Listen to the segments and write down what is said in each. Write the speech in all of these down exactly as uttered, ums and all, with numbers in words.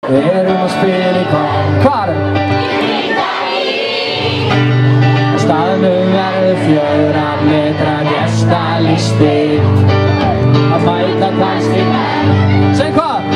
Við erum að spila í hvað? Hvar? Staðnum verður fjögurra metra gestalisti að mæta kannski. Segð hvað?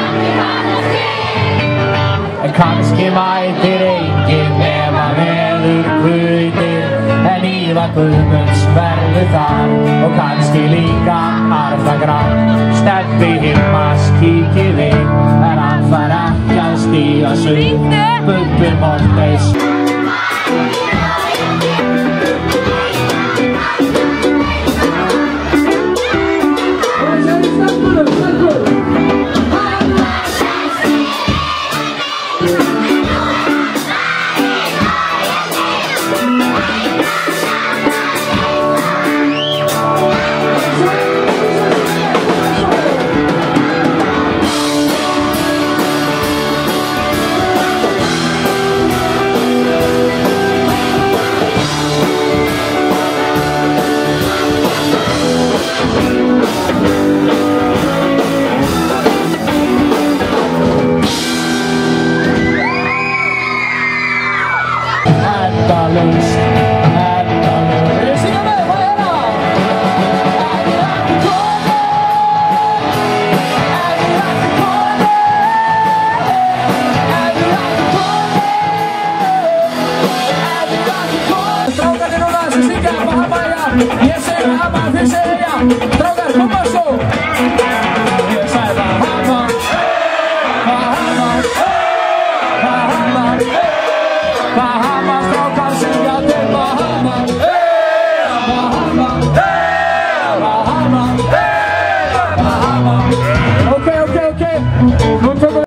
En kannski mætir enginn nema veður guðir, en Ívar Guðmunds verður þar og kannski líka Arna Grán. Stebbi Hilmars kíkir við, en hann fær ekki að stíga sig. Bubbi Mortens